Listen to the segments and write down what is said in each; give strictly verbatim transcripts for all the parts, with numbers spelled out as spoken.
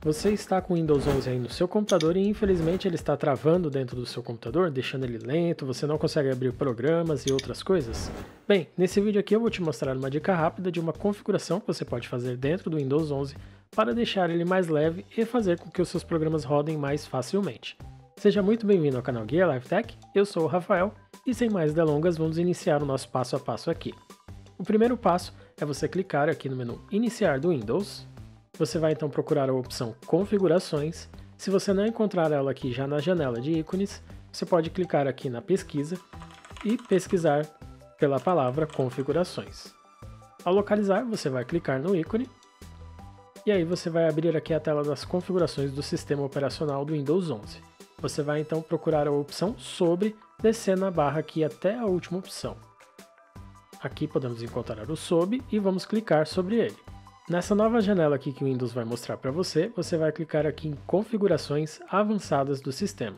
Você está com o Windows onze aí no seu computador e infelizmente ele está travando dentro do seu computador, deixando ele lento, você não consegue abrir programas e outras coisas? Bem, nesse vídeo aqui eu vou te mostrar uma dica rápida de uma configuração que você pode fazer dentro do Windows onze para deixar ele mais leve e fazer com que os seus programas rodem mais facilmente. Seja muito bem-vindo ao canal Guia Live Tech, eu sou o Rafael e sem mais delongas vamos iniciar o nosso passo a passo aqui. O primeiro passo é você clicar aqui no menu Iniciar do Windows. Você vai então procurar a opção Configurações. Se você não encontrar ela aqui já na janela de ícones, você pode clicar aqui na pesquisa e pesquisar pela palavra Configurações. Ao localizar, você vai clicar no ícone e aí você vai abrir aqui a tela das configurações do sistema operacional do Windows onze. Você vai então procurar a opção Sobre, descendo a barra aqui até a última opção. Aqui podemos encontrar o Sob e vamos clicar sobre ele. Nessa nova janela aqui que o Windows vai mostrar para você, você vai clicar aqui em Configurações Avançadas do Sistema.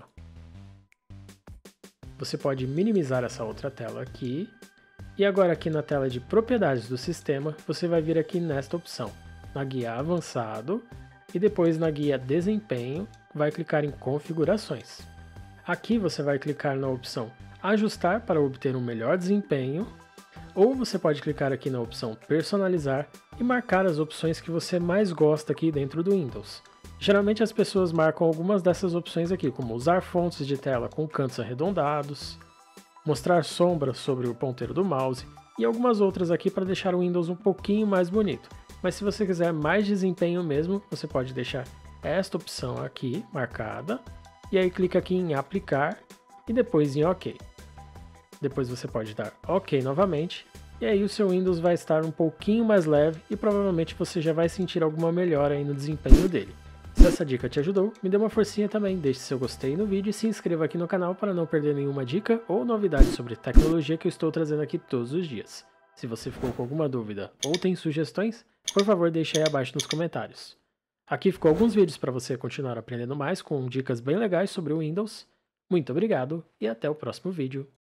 Você pode minimizar essa outra tela aqui. E agora aqui na tela de Propriedades do Sistema, você vai vir aqui nesta opção, na guia Avançado, e depois na guia Desempenho, vai clicar em Configurações. Aqui você vai clicar na opção Ajustar para obter um melhor desempenho, ou você pode clicar aqui na opção Personalizar e marcar as opções que você mais gosta aqui dentro do Windows. Geralmente as pessoas marcam algumas dessas opções aqui, como usar fontes de tela com cantos arredondados, mostrar sombras sobre o ponteiro do mouse e algumas outras aqui para deixar o Windows um pouquinho mais bonito. Mas se você quiser mais desempenho mesmo, você pode deixar esta opção aqui marcada e aí clica aqui em Aplicar e depois em OK. Depois você pode dar OK novamente, e aí o seu Windows vai estar um pouquinho mais leve e provavelmente você já vai sentir alguma melhora aí no desempenho dele. Se essa dica te ajudou, me dê uma forcinha também, deixe seu gostei no vídeo e se inscreva aqui no canal para não perder nenhuma dica ou novidade sobre tecnologia que eu estou trazendo aqui todos os dias. Se você ficou com alguma dúvida ou tem sugestões, por favor deixe aí abaixo nos comentários. Aqui ficou alguns vídeos para você continuar aprendendo mais com dicas bem legais sobre o Windows. Muito obrigado e até o próximo vídeo.